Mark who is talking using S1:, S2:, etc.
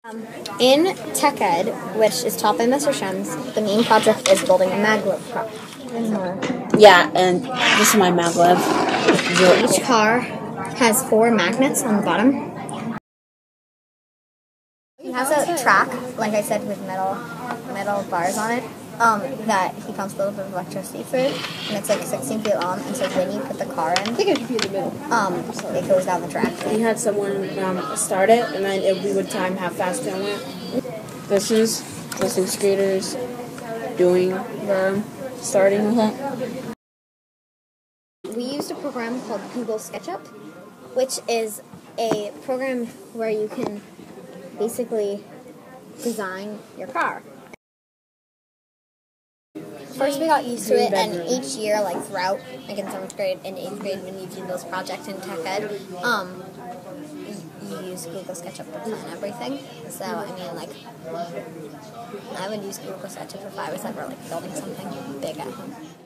S1: In Tech Ed, which is taught by Mr. Schoembs, the main project is building a MagLev car.
S2: Yeah, and this is my MagLev.
S1: Each car has 4 magnets on the bottom. He has a track, like I said, with metal bars on it, that he pumps a little bit of electricity through, and it's like 16 feet long, and so when you put the car in, I think it should be in the middle. It goes down the track.
S2: We had someone start it, and then we would time how fast it went. This is the 6th graders doing the starting with it.
S1: We used a program called Google SketchUp, which is a program where you can basically design your car. First we got used to it, and each year, like throughout, like in 7th grade and 8th grade, when you do those projects in Tech Ed, you use Google SketchUp to plan everything. So, I mean, like, I would use Google SketchUp if I was ever, like, building something big at home.